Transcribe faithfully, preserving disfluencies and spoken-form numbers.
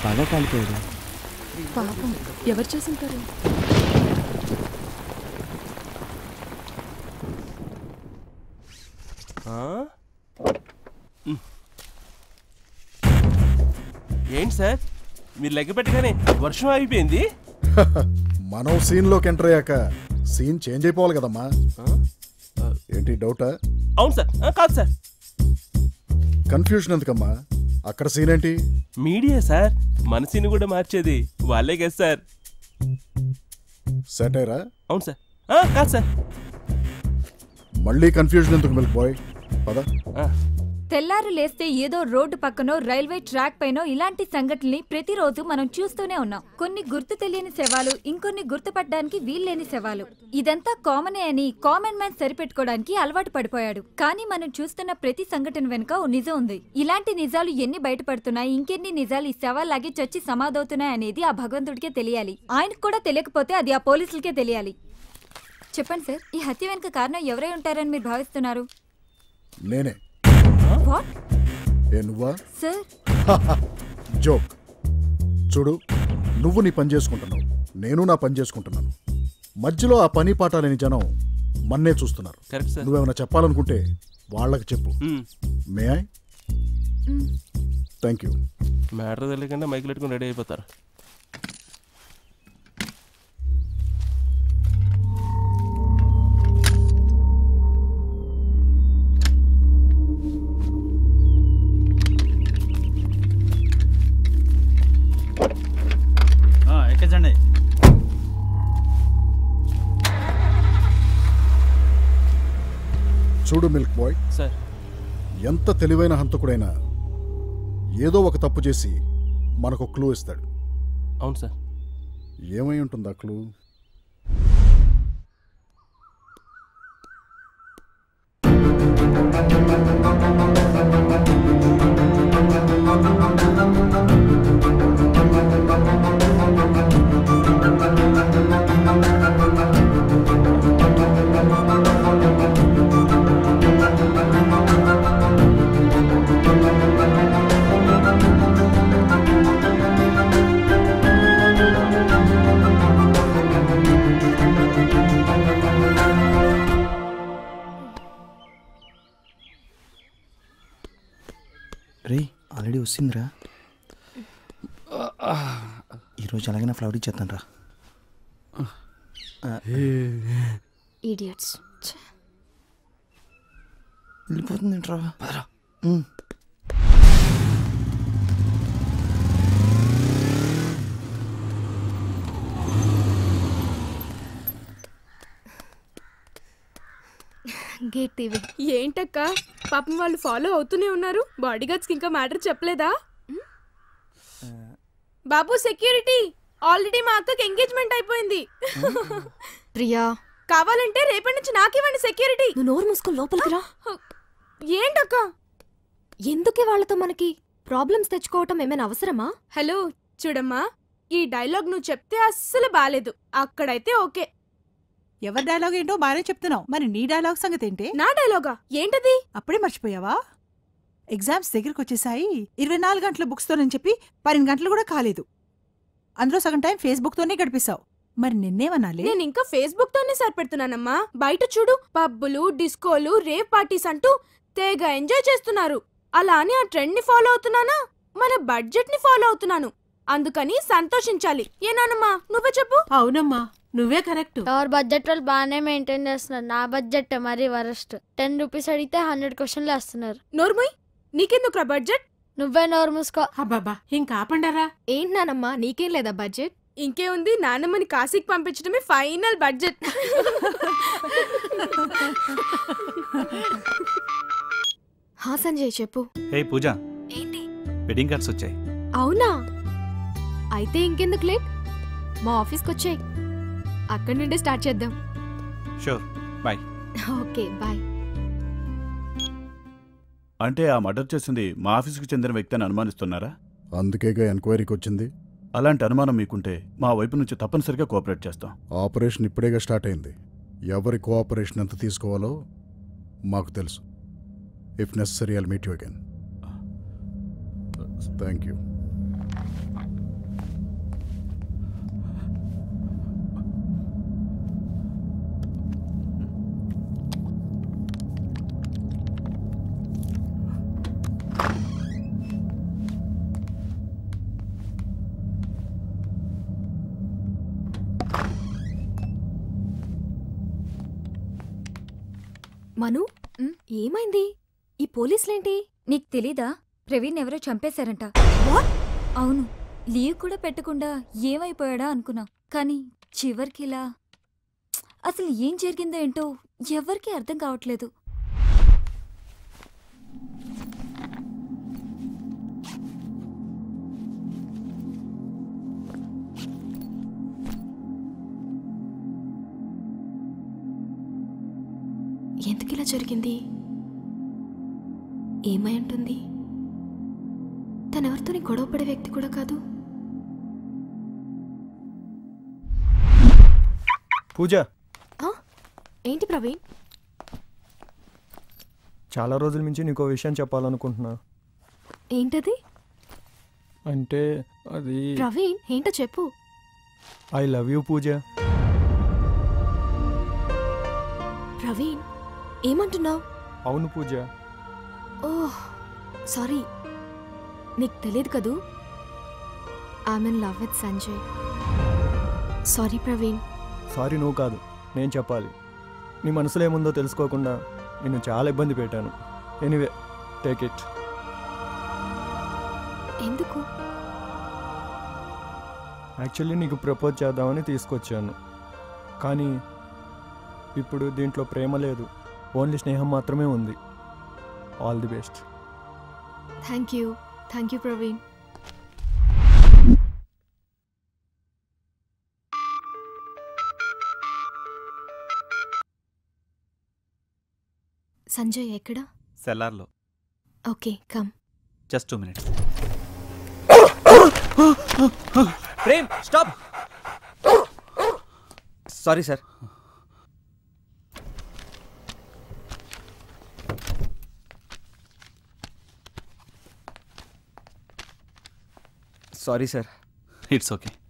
బాగా కాలిపోయాడు. పాపం ఎవరు చూసుంటారు? ఏంటి సార్ మీరు లెక్క పెట్టగానే వర్షం అయిపోయింది? మనం సీన్ లోకి ఎంటర్ అయ్యాక సీన్ చేంజ్ అయిపోవాలి కదమ్మా. ఏంటి డౌటా? అవును సార్. కాదు సార్. కన్ఫ్యూజన్ ఎందుకమ్మా? అక్కడ సీన్ ఏంటి? మీడియా సార్, మన సీన్ కూడా మార్చేది వాళ్ళే కదా సార్. సెటైరా? అవును సార్. కాదు సార్. మళ్ళీ కన్ఫ్యూజన్ ఎందుకు మిల్క్ బాయ్? పద. తెల్లారు లేస్తే ఏదో రోడ్డు పక్కనో రైల్వే ట్రాక్ పైనో ఇలాంటి సంఘటనల్ని ప్రతిరోజు మనం చూస్తూనే ఉన్నాం. కొన్ని గుర్తు తెలియని శవాలు, ఇంకొన్ని గుర్తుపట్టడానికి వీల్లేని శవాలు. ఇదంతా కామనే అని కామన్ మ్యాన్ సరిపెట్టుకోవడానికి అలవాటు పడిపోయాడు. కానీ మనం చూస్తున్న ప్రతి సంఘటన వెనుక ఓ నిజం ఉంది. ఇలాంటి నిజాలు ఎన్ని బయటపడుతున్నాయి, ఇంకెన్ని నిజాలు ఈ శవాల్లాగే చచ్చి సమాధవుతున్నాయి అనేది ఆ భగవంతుడికే తెలియాలి. ఆయనకు కూడా తెలియకపోతే అది ఆ పోలీసులకే తెలియాలి. చెప్పండి సార్, ఈ హత్య వెనుక కారణం ఎవరై ఉంటారని మీరు భావిస్తున్నారు? నేనే. ఏ నువ్వా? Sir joke. చూడు, నువ్వు నీ పని చేసుకుంటున్నావు, నేను నా పని చేసుకుంటున్నాను. మధ్యలో ఆ పని పాట లేని జనం మన్నే చూస్తున్నారు. నువ్వేమైనా చెప్పాలనుకుంటే వాళ్ళకి చెప్పు. May I? Thank you. Matter తెలియకుండా మైక్ పెట్టుకుని రెడీ అయిపోతారు. ఎక్కండి. చూడు మిల్క్ బాయ్ సార్, ఎంత తెలివైన హంతకుడైనా ఏదో ఒక తప్పు చేసి మనకు క్లూ ఇస్తాడు. అవును సార్. ఏమై ఉంటుంది ఆ క్లూ? రే ఆల్రెడీ వచ్చిందిరా. ఈరోజు అలాగే ఫ్లవర్ ఇచ్చేస్తాను రా. ఇడియట్స్. వెళ్ళిపోతుంది రా. గేట్ తీవి. ఏంటక్క పాపం వాళ్ళు ఫాలో అవుతూనే ఉన్నారు. బాడీ గార్డ్స్ కి ఇంకా మ్యాటర్ చెప్పలేదా? బాబు సెక్యూరిటీ, ఆల్రెడీ మా అక్కకి ఎంగేజ్మెంట్ అయిపోయింది. ప్రియా, కావాలంటే రేపటి నుంచి నాకివ్వండి సెక్యూరిటీ. నువ్వు నోరు మూసుకొని లోపలికి రా. ఏంటక్క? ఎందుకే వాళ్ళతో మనకి ప్రాబ్లమ్స్ తెచ్చుకోవటం ఏమైనా అవసరమా? హలో చూడమ్మా, ఈ డైలాగ్ నువ్వు చెప్తే అస్సలు బాలేదు. అక్కడైతే ఓకే. ఎవరి డైలాగ్ ఏంటో బాగానే చెప్తున్నావు, మరి నీ డైలాగ్ సంగతి ఏంటి? నా డైలాగా ఏంటది? అప్పుడే మర్చిపోయావా? ఎగ్జామ్స్ దగ్గరకు వచ్చేసాయి. ఇరవై నాలుగు గంటల బుక్స్తోనని చెప్పి పన్నెండు గంటలు కూడా కాలేదు. అందులో సగం టైం ఫేస్బుక్ తోనే గడిపిస్తావు. మరి నిన్నేమనాలి? నేను ఇంకా ఫేస్బుక్ తోనే సరిపెడుతున్నానమ్మా. బయట చూడు, పబ్బులు, డిస్కోలు, రేవ్ పార్టీస్ అంటూ తెగ ఎంజాయ్ చేస్తున్నారు. అలా అని ఆ ట్రెండ్ ని ఫాలో అవుతున్నానా? మన బడ్జెట్ ని ఫాలో అవుతున్నాను. అందుకని సంతోషించాలి. ఏనానమ్మా నువ్వే చెప్పు. అవునమ్మా, నువ్వే కరెక్ట్. ఎవరు బడ్జెట్ వాళ్ళు బాగానే మెయింటైన్ చేస్తున్నారు. నా బడ్జెట్ మరీ వరస్ట్. టెన్ రూపీస్ అడిగితే హండ్రెడ్ క్వశ్చన్లు వేస్తున్నారు. నోర్ముయ్, నీకెందుకురా బడ్జెట్? నువ్వే నోరు మూసుకో. అబ్బాబా ఇంకా ఆపండారా. ఏంటి నానమ్మా, నీకేం లేదా బడ్జెట్? ఇంకేముంది, నాన్నమ్మని కాశీకి పంపించడమే ఫైనల్ బడ్జెట్. హా సంజయ్ చెప్పు. హే పూజ, ఏంటి? వెడ్డింగ్ కార్డ్స్ వచ్చాయి. అవునా? అయితే ఇంకెందుకు లేట్, మా ఆఫీస్కి వచ్చాయి. అక్కడి నుండే స్టార్ట్ చేద్దాం. Sure, bye. Okay bye. అంటే ఆ మర్డర్ చేసింది మా ఆఫీస్కి చెందిన వ్యక్తి అని అనుమానిస్తున్నారా? అందుకేగా ఎంక్వైరీకి వచ్చింది. అలాంటి అనుమానం మీకుంటే మా వైపు నుంచి తప్పనిసరిగా కోఆపరేట్ చేస్తాం. ఆపరేషన్ ఇప్పుడేగా స్టార్ట్ అయింది. ఎవరి కోఆపరేషన్ ఎంత తీసుకోవాలో మాకు తెలుసు. If necessary I'll meet you again. Thank you. Manu ఉమ్? ఏమైంది? ఈ పోలీసులేంటి? నీకు తెలీదా ప్రవీణ్ ఎవరో చంపేశారంట. వాట్? అవును, లీవ్ కూడా పెట్టకుండా ఏమైపోయాడా అనుకున్నా, కానీ చివరికి ఇలా. అసలు ఏం జరిగిందో ఏంటో ఎవరికీ అర్థం కావట్లేదు. ఎందుకు ఇలా జరిగింది? ఏమై ఉంటుంది? తనెవరితోని గొడవపడే వ్యక్తి కూడా కాదు. పూజ, ఆ? ఏంటి ప్రవీణ్? చాలా రోజుల నుంచి నీకో విషయం చెప్పాలనుకుంటున్నా. ఏంటది? అంటే అది ప్రవీణ్ ఏంటో చెప్పు. I love you Pooja. Praveen ఏమంటున్నావు? అవును పూజ. ఓహ్ సారీ, నీకు తెలియదు కదూ, I'm in love with Sanjay. Sorry Praveen. Sorry నువ్వు కాదు, నేను చెప్పాలి. నీ మనసులో ఏముందో తెలుసుకోకుండా నేను చాలా ఇబ్బంది పెట్టాను. Anyway, take it. ఎందుకు? యాక్చువల్లీ నీకు ప్రపోజ్ చేద్దామని తీసుకొచ్చాను, కానీ ఇప్పుడు దీంట్లో ప్రేమ లేదు, ఓన్లీ స్నేహం మాత్రమే ఉంది. All the best. Thank you thank you Praveen. Sanjay ఎక్కడ? సెల్లార్లో. Okay come. Just two minutes. Prem stop. Sorry sir. Sorry sir. It's okay.